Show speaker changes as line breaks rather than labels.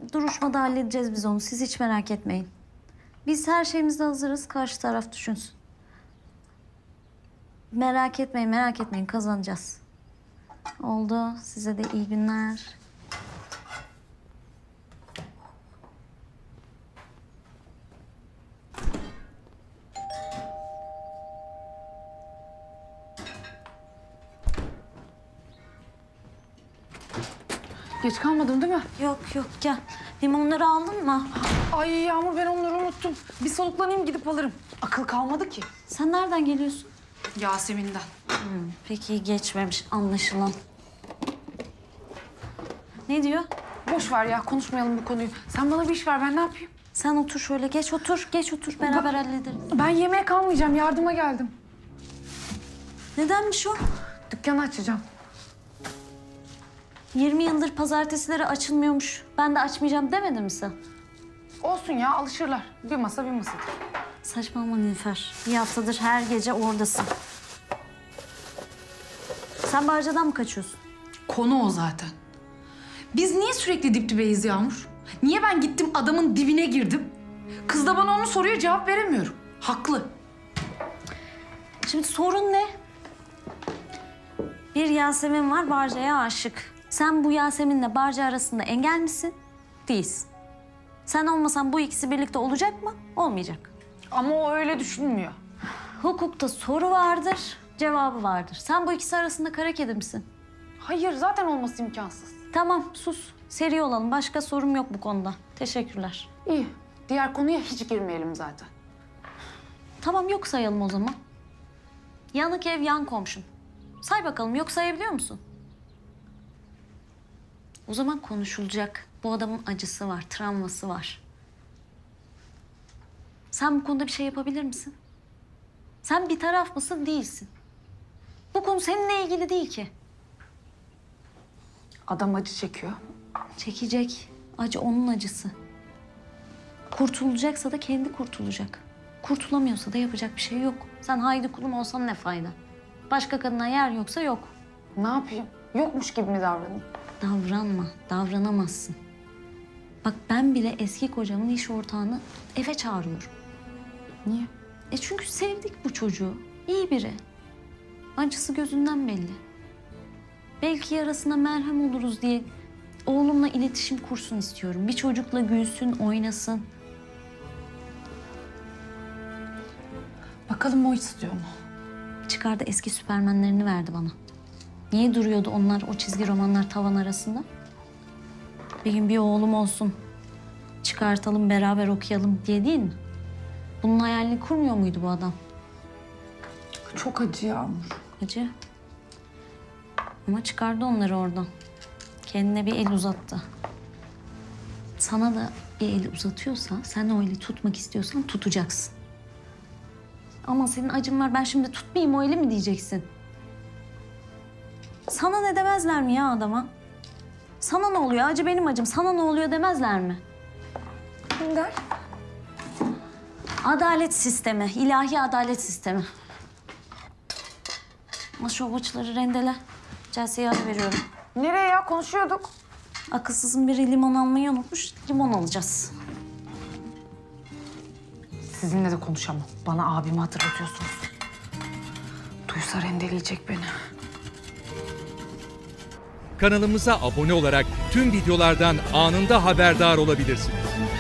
duruşmada halledeceğiz biz onu. Siz hiç merak etmeyin. Biz her şeyimizde hazırız. Karşı taraf düşünsün. Merak etmeyin, merak etmeyin. Kazanacağız. Oldu. Size de iyi günler.
Geç kalmadım değil mi?
Yok yok gel. Limonları aldın mı?
Ay Yağmur, ben onları unuttum. Bir soluklanayım, gidip alırım. Akıl kalmadı ki.
Sen nereden geliyorsun?
Yasemin'den.
Peki geçmemiş anlaşılan. Ne diyor?
Boş ver ya, konuşmayalım bu konuyu. Sen bana bir iş ver, ben ne yapayım?
Sen otur şöyle. Geç otur. Geç otur. Beraber hallederiz.
Ben yemeğe kalmayacağım, yardıma geldim.
Nedenmiş o?
Dükkanı açacağım.
20 yıldır pazartesileri açılmıyormuş. Ben de açmayacağım demedim mi sen?
Olsun ya, alışırlar. Bir masa bir masadır.
Saçmalama Nilüfer. Bir haftadır her gece oradasın. Sen Barca'dan mı kaçıyorsun?
Konu o zaten. Biz niye sürekli dip dibeyiz Yağmur? Niye ben gittim adamın dibine girdim? Kız da bana onu soruyor, cevap veremiyorum. Haklı.
Şimdi sorun ne? Bir Yasemin var, Barca'ya aşık. Sen bu Yasemin'le Barca arasında engel misin? Değilsin. Sen olmasan bu ikisi birlikte olacak mı? Olmayacak.
Ama o öyle düşünmüyor.
Hukukta soru vardır, cevabı vardır. Sen bu ikisi arasında kara kedi misin?
Hayır, zaten olması imkansız.
Tamam, sus. Seri olalım. Başka sorum yok bu konuda. Teşekkürler.
İyi. Diğer konuya hiç girmeyelim zaten.
Tamam, yok sayalım o zaman. Yanık ev, yan komşun. Say bakalım, yok sayabiliyor musun? O zaman konuşulacak. Bu adamın acısı var, travması var. Sen bu konuda bir şey yapabilir misin? Sen bir taraf mısın, değilsin. Bu konu seninle ilgili değil ki.
Adam acı çekiyor.
Çekecek. Acı onun acısı. Kurtulacaksa da kendi kurtulacak. Kurtulamıyorsa da yapacak bir şey yok. Sen haydi kulum olsan ne fayda? Başka kadına yer yoksa yok.
Ne yapayım? Yokmuş gibi mi davranayım?
Davranma, davranamazsın. Bak ben bile eski kocamın iş ortağını eve çağırıyorum.
Niye?
Çünkü sevdik bu çocuğu. İyi biri. Acısı gözünden belli. Belki yarasına merhem oluruz diye oğlumla iletişim kursun istiyorum. Bir çocukla gülsün, oynasın.
Bakalım o istiyor mu?
Çıkardı eski süpermenlerini verdi bana. Niye duruyordu onlar o çizgi romanlar tavan arasında? Bir gün bir oğlum olsun, çıkartalım beraber okuyalım diye değil mi? Bunun hayalini kurmuyor muydu bu adam?
Çok acı Yağmur.
Acı. Ama çıkardı onları oradan. Kendine bir el uzattı. Sana da bir el uzatıyorsa, sen o eli tutmak istiyorsan tutacaksın. Ama senin acın var, ben şimdi tutmayayım o eli mi diyeceksin? Sana ne demezler mi ya adama? Sana ne oluyor? Acı benim acım. Sana ne oluyor demezler mi?
Kim der?
Adalet sistemi, ilahi adalet sistemi. Ama şu avuçları rendele. Celseye ara veriyorum.
Nereye ya? Konuşuyorduk.
Akılsızın biri limon almayı unutmuş. Limon alacağız.
Sizinle de konuşamam. Bana abimi hatırlatıyorsunuz. Duysa rendeleyecek beni.
Kanalımıza abone olarak tüm videolardan anında haberdar olabilirsiniz.